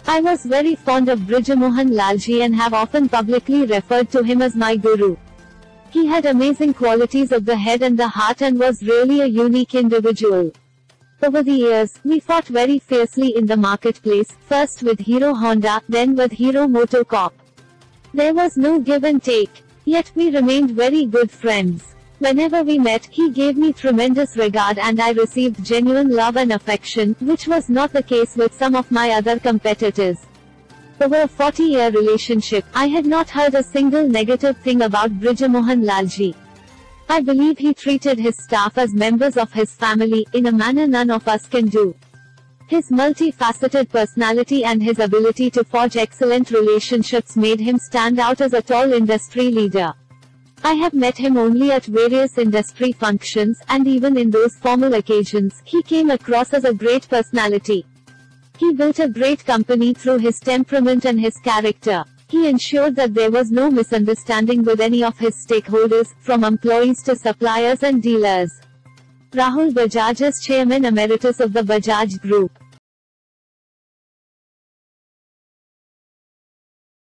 I was very fond of Brijamohan Lalji and have often publicly referred to him as my guru. He had amazing qualities of the head and the heart and was really a unique individual. Over the years, we fought very fiercely in the marketplace, first with Hero Honda, then with Hero MotoCorp. There was no give and take. Yet we remained very good friends. Whenever we met, he gave me tremendous regard and I received genuine love and affection, which was not the case with some of my other competitors. Over a 40-year relationship, I had not heard a single negative thing about Brijamohan Lalji. I believe he treated his staff as members of his family, in a manner none of us can do. His multifaceted personality and his ability to forge excellent relationships made him stand out as a tall industry leader. I have met him only at various industry functions, and even in those formal occasions, he came across as a great personality. He built a great company through his temperament and his character. He ensured that there was no misunderstanding with any of his stakeholders, from employees to suppliers and dealers. Rahul Bajaj is Chairman Emeritus of the Bajaj Group.